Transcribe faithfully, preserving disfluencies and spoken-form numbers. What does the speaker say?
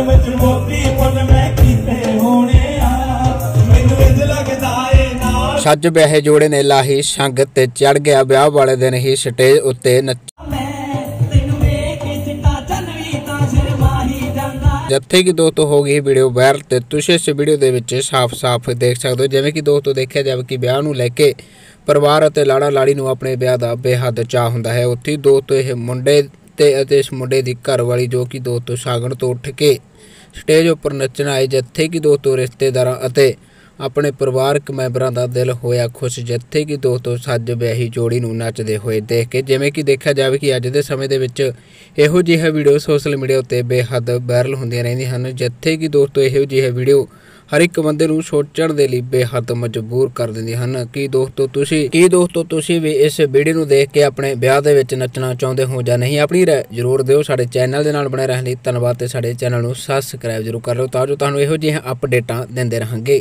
ਵਿੱਚ ਮੋਤੀ ਪੁੰਨ ਮੈਂ ਕੀਤੇ ਹੋਣੇ ਆ ਮੈਨੂੰ ਇੰਜ ਲੱਗਦਾ ਏ ਨਾ ਸੱਜ ਵਿਆਹੇ ਜੋੜੇ ਨੇ ਲਾਹੀ ਸੰਗ ਤੇ ਚੜ ਗਿਆ ਵਿਆਹ ਵਾਲੇ ਦਿਨ ਹੀ ਸਟੇਜ ਉੱਤੇ ਨੱਚ ਜਿੱਥੇ कि दोस्तों हो गई वीडियो वायरल ਤੇ ਤੁਸੀਂ ਇਸ ਵੀਡੀਓ ਦੇ ਵਿੱਚ ਸਾਫ਼-ਸਾਫ਼ ਦੇਖ ਸਕਦੇ ਹੋ ਜਿਵੇਂ ਕਿ ਦੋਸਤੋ ਦੇਖਿਆ ਜਾਵੇ ਕਿ ਵਿਆਹ ਨੂੰ ਲੈ ਕੇ ਪਰਿਵਾਰ ਅਤੇ ਲਾੜਾ ਲਾੜੀ ਨੂੰ ਆਪਣੇ ਵਿਆਹ ਦਾ ਬੇਹੱਦ ਚਾਅ ਹੁੰਦਾ ਹੈ। ਉੱਥੇ ਦੋਸਤੋ ਇਹ ਮੁੰਡੇ ਤੇ ਅਤੇ ਇਸ ਮੁੰਡੇ ਦੀ ਘਰਵਾਲੀ ਜੋ ਕਿ ਦੋਸਤੋ ਸਾਗਣ ਤੋਂ ਉੱਠ ਕੇ ਸਟੇਜ ਉੱਪਰ ਨੱਚਣ ਆਏ ਜਿੱਥੇ ਕਿ ਦੋਸਤੋ ਰਿਸ਼ਤੇਦਾਰਾਂ ਅਤੇ अपने परिवारक मैंबरां दा दिल होया खुश जिथे कि दोस्तों सज विआही जोड़ी नूं नचदे होए देख के जिवें कि देखा जाए कि अज दे समय दे विच इहो जिहा वीडियो सोशल मीडिया उत्ते बेहद वायरल हुंदियां रहिंदियां हन जिथे कि दोस्तों इहो जिहा वीडियो हर एक बंदे नूं सोचण दे लई बेहद मजबूर कर दिंदियां हन कि दोस्तों तुसीं की दोस्तों तुसीं भी इस वीडियो नूं देख के अपने ब्याह दे विच नचना चाहुंदे हो जां नहीं अपनी राय जरूर दिओ। साडे चैनल दे नाल बने रहण लई धन्नवाद ते साडे चैनल नूं सबसक्राइब जरूर कर लओ तां जो तुहानूं इहो जिहा अपडेटां दिंदे रहांगे।